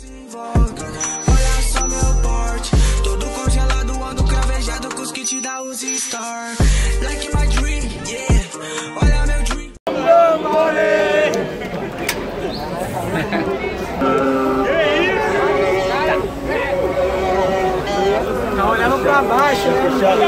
Olha só meu porte, todo congelado, ando cravejado com os kits da Uzi Star. Like my dream, yeah. Olha meu dream. Tá olhando pra baixo, né?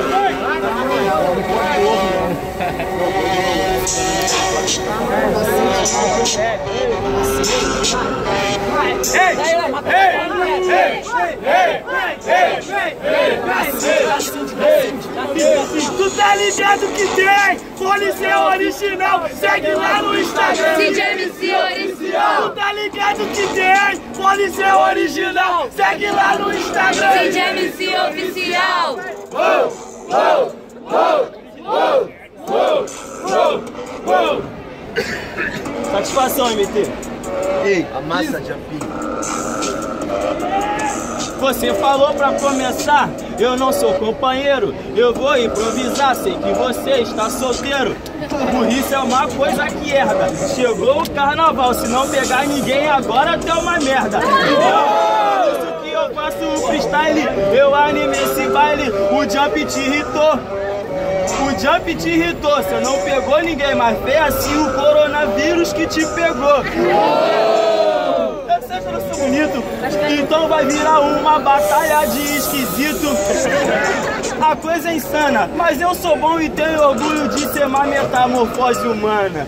Tu tá ligado que tem Polícia original, segue lá no Instagram CJMC Oficial. Tu tá ligado que tem Polícia original, segue lá no Instagram CJMC Oficial. Satisfação, MT. Ei, a massa de apinho. Você falou pra começar, eu não sou companheiro, eu vou improvisar, sei que você está solteiro. Burrice é uma coisa que herda, chegou o carnaval, se não pegar ninguém agora tem uma merda. Isso que eu faço o freestyle, eu animei esse baile, o jump te irritou. O jump te irritou, você não pegou ninguém, mas foi assim o coronavírus que te pegou. Eu não sou bonito, então vai virar uma batalha de esquisito. A coisa é insana, mas eu sou bom e tenho orgulho de ser uma metamorfose humana.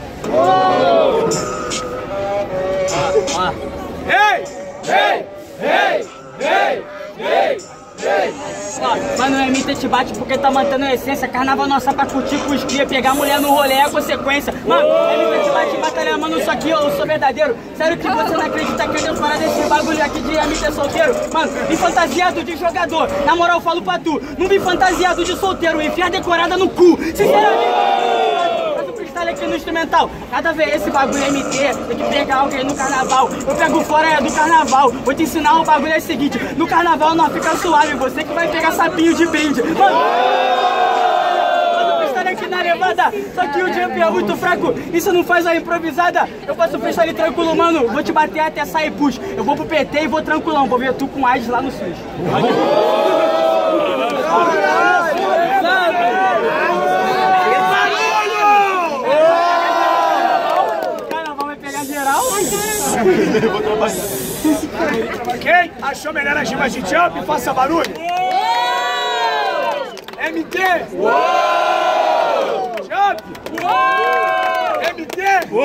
Mano, o MT te bate porque tá mantendo a essência. Carnaval nossa pra curtir com os cria. Pegar mulher no rolê é a consequência. Mano, o MT te bate em batalha, mano, isso aqui eu sou verdadeiro. Sério que você não acredita que eu devo parar desse bagulho aqui de MT solteiro? Mano, vim fantasiado de jogador. Na moral, falo pra tu, não vim fantasiado de solteiro. Enfiar decorada no cu. Sinceramente, aqui no instrumental, cada vez esse bagulho MT, tem que pegar alguém no carnaval. Eu pego fora do carnaval, vou te ensinar o bagulho é o seguinte: no carnaval não fica suave, você que vai pegar sapinho de brinde. Mano, freestyle aqui na levada, só que o jump é muito fraco, isso não faz a improvisada. Eu faço freestyle tranquilo, mano, vou te bater até sair push. Eu vou pro PT e vou tranquilão, vou ver tu com AIDS lá no SUS. Vou trabalhar. Quem achou melhor as rimas de jump, faça barulho. MT. Jump. MT.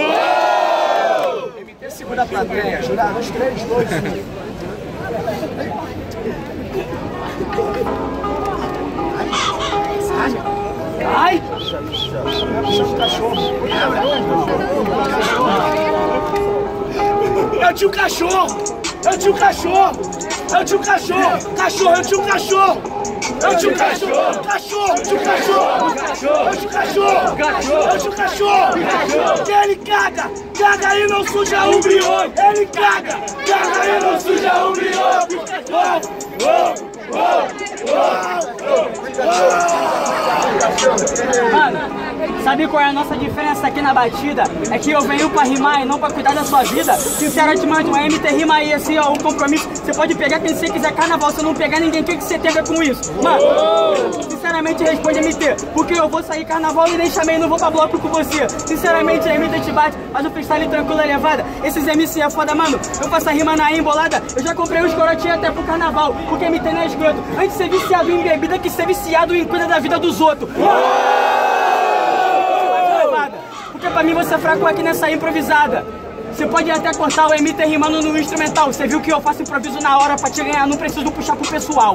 MT segura a plateia. Jurar nos 3, 2, 1. Ai! Chama o cachorro. Eu tinha um cachorro! Eu tinha um cachorro! Eu tinha um cachorro! Cachorro, eu tinha um cachorro! Eu tinha um cachorro! Cachorro, eu tinha um cachorro! Eu tinha um cachorro! Eu tinha um cachorro! Que ele caga! Caga e não suja o brioco! Ele caga! Caga e não suja o brioco! Mano, sabe qual é a nossa diferença aqui na batida? É que eu venho pra rimar e não pra cuidar da sua vida. Sinceramente, mano, a MT rima aí, assim, ó, o compromisso. Você pode pegar quem você quiser, carnaval, se não pegar ninguém, o que você tem a ver com isso? Mano, sinceramente, responde MT, porque eu vou sair carnaval e nem chamei, não vou pra bloco com você. Sinceramente, a MT te bate, mas o freestyle tranquilo é levada. Esses MC é foda, mano, eu faço a rima na embolada. Eu já comprei os corotinhos até pro carnaval, porque MT não é escroto. Antes de ser viciado em bebida, que ser viciado em cuidar da vida dos outros. Porque pra mim você é fraco aqui nessa improvisada. Você pode até cortar o MT rimando no instrumental. Você viu que eu faço improviso na hora pra te ganhar, não preciso puxar pro pessoal.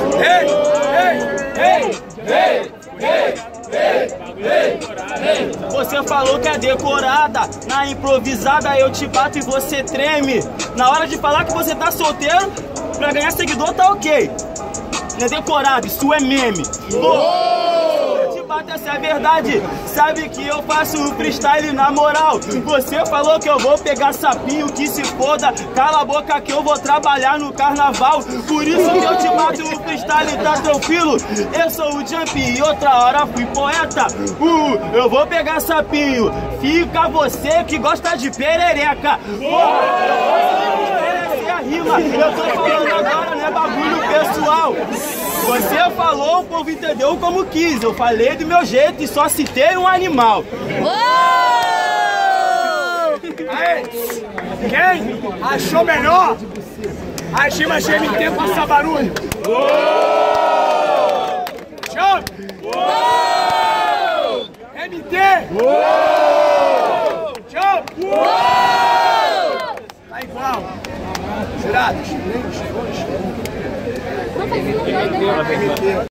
Você falou que é decorada, na improvisada eu te bato e você treme. Na hora de falar que você tá solteiro, pra ganhar seguidor tá ok. Não é decorado, isso é meme. Eu te bato, essa é a verdade. Sabe que eu faço o freestyle na moral. Você falou que eu vou pegar sapinho, que se foda. Cala a boca que eu vou trabalhar no carnaval. Por isso que eu te bato, o freestyle tá tranquilo. Eu sou o Jump e outra hora fui poeta. Eu vou pegar sapinho. Fica você que gosta de perereca. rima. Eu tô falando agora, não é bagulho pessoal. Você falou, o povo entendeu como quis. Eu falei do meu jeito e só citei um animal. Aê, quem achou melhor a rima GMT passar barulho? Chama! MT! Chama! Tá igual. Jurados,